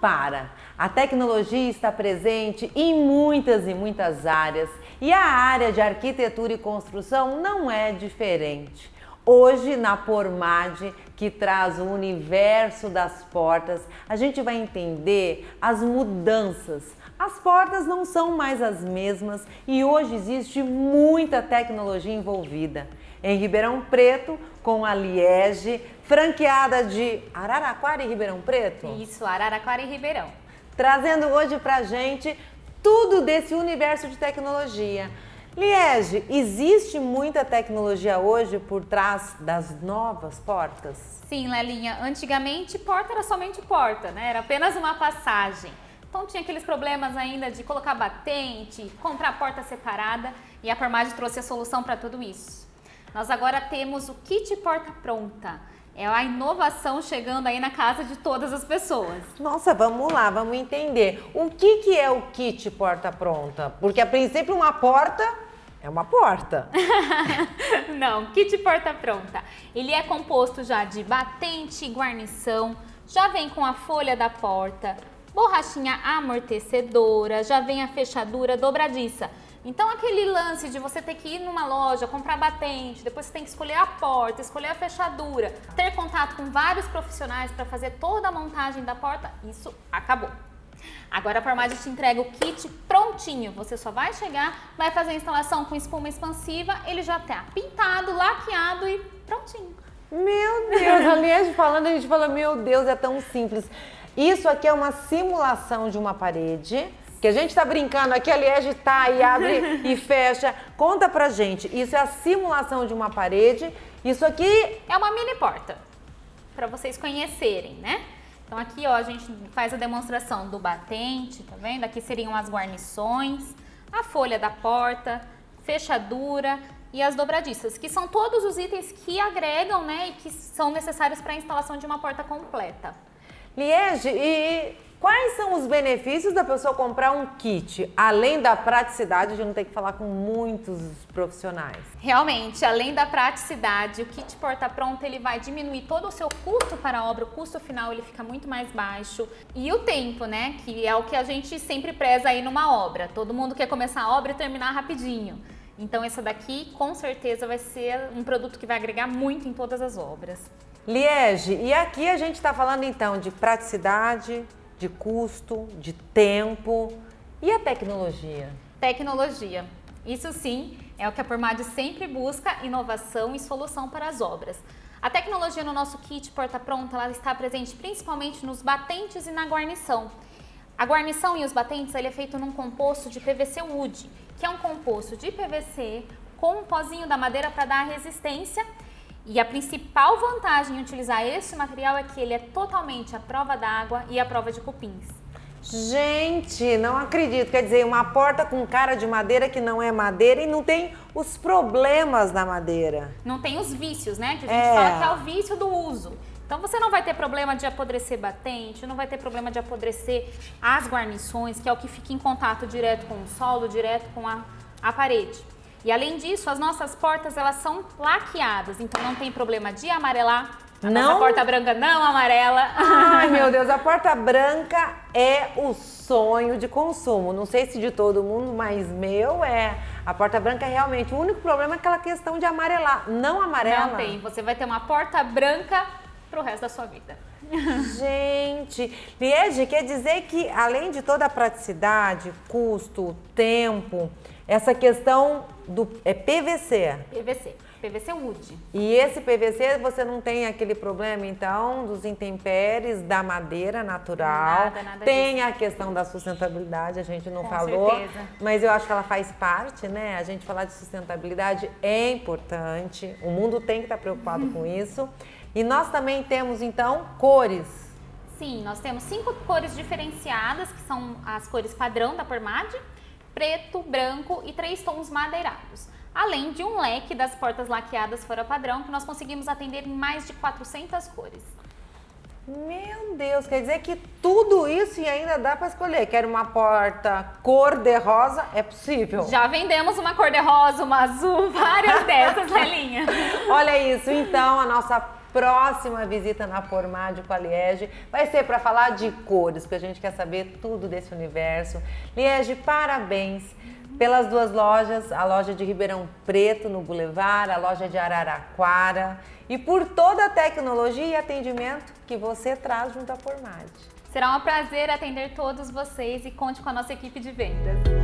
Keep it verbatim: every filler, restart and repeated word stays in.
para. A tecnologia está presente em muitas e muitas áreas e a área de arquitetura e construção não é diferente. Hoje, na Pormad, que traz o universo das portas, a gente vai entender as mudanças. As portas não são mais as mesmas e hoje existe muita tecnologia envolvida. Em Ribeirão Preto, com a Liege, franqueada de Araraquara e Ribeirão Preto? Isso, Araraquara e Ribeirão. Trazendo hoje pra gente tudo desse universo de tecnologia. Liege, existe muita tecnologia hoje por trás das novas portas? Sim, Lelinha. Antigamente, porta era somente porta, né? Era apenas uma passagem. Então tinha aqueles problemas ainda de colocar batente, comprar porta separada e a Pormad trouxe a solução para tudo isso. Nós agora temos o kit porta pronta. É a inovação chegando aí na casa de todas as pessoas. Nossa, vamos lá, vamos entender. O que, que é o kit porta pronta? Porque a princípio uma porta é uma porta. Não, kit porta pronta. Ele é composto já de batente e guarnição, já vem com a folha da porta, borrachinha amortecedora, já vem a fechadura dobradiça. Então aquele lance de você ter que ir numa loja, comprar batente, depois você tem que escolher a porta, escolher a fechadura, ter contato com vários profissionais para fazer toda a montagem da porta, isso acabou. Agora a Pormad te entrega o kit prontinho, você só vai chegar, vai fazer a instalação com espuma expansiva, ele já está pintado, laqueado e prontinho. Meu Deus, a Liege falando, a gente fala, meu Deus, é tão simples. Isso aqui é uma simulação de uma parede, que a gente tá brincando aqui, a Liege tá e abre e fecha. Conta pra gente, isso é a simulação de uma parede, isso aqui é uma mini porta, para vocês conhecerem, né? Então aqui, ó, a gente faz a demonstração do batente, tá vendo? Aqui seriam as guarnições, a folha da porta, fechadura e as dobradiças, que são todos os itens que agregam, né, e que são necessários para a instalação de uma porta completa. Liege, e quais são os benefícios da pessoa comprar um kit, além da praticidade de não ter que falar com muitos profissionais? Realmente, além da praticidade, o kit porta pronta ele vai diminuir todo o seu custo para a obra, o custo final ele fica muito mais baixo. E o tempo, né, que é o que a gente sempre preza aí numa obra. Todo mundo quer começar a obra e terminar rapidinho. Então essa daqui com certeza vai ser um produto que vai agregar muito em todas as obras. Liege, e aqui a gente está falando então de praticidade, de custo, de tempo e a tecnologia? Tecnologia. Isso sim é o que a Pormad sempre busca, inovação e solução para as obras. A tecnologia no nosso kit porta pronta, ela está presente principalmente nos batentes e na guarnição. A guarnição e os batentes ele é feito num composto de P V C Wood, que é um composto de P V C com um pozinho da madeira para dar resistência. E a principal vantagem em utilizar esse material é que ele é totalmente à prova d'água e à prova de cupins. Gente, não acredito. Quer dizer, uma porta com cara de madeira que não é madeira e não tem os problemas da madeira. Não tem os vícios, né? Que a gente É. fala que é o vício do uso. Então você não vai ter problema de apodrecer batente, não vai ter problema de apodrecer as guarnições, que é o que fica em contato direto com o solo, direto com a, a parede. E além disso, as nossas portas elas são laqueadas, então não tem problema de amarelar. A Não? nossa porta branca não amarela. Ai, meu Deus, a porta branca é o sonho de consumo. Não sei se de todo mundo, mas meu é. A porta branca é realmente, o único problema é aquela questão de amarelar. Não amarela? Não tem, você vai ter uma porta branca pro resto da sua vida. Gente, Liege, quer dizer que além de toda a praticidade, custo, tempo, essa questão do é P V C. P V C, P V C Wood. E esse P V C você não tem aquele problema então dos intempéries da madeira natural. Nada, nada tem disso. a questão da sustentabilidade, a gente não Com falou, certeza. mas eu acho que ela faz parte, né? A gente falar de sustentabilidade é importante. O mundo tem que estar preocupado com isso. E nós também temos então cores. Sim, nós temos cinco cores diferenciadas, que são as cores padrão da Pormad, preto, branco e três tons madeirados. Além de um leque das portas laqueadas fora padrão, que nós conseguimos atender em mais de quatrocentas cores. Meu Deus, quer dizer que tudo isso e ainda dá para escolher. Quero uma porta cor de rosa, é possível? Já vendemos uma cor de rosa, uma azul, várias dessas, Lelinha. Olha isso, então a nossa próxima visita na Formad com a Liege vai ser para falar de cores, porque a gente quer saber tudo desse universo. Liege, parabéns pelas duas lojas, a loja de Ribeirão Preto, no Boulevard, a loja de Araraquara, e por toda a tecnologia e atendimento que você traz junto à Formad. Será um prazer atender todos vocês e conte com a nossa equipe de vendas.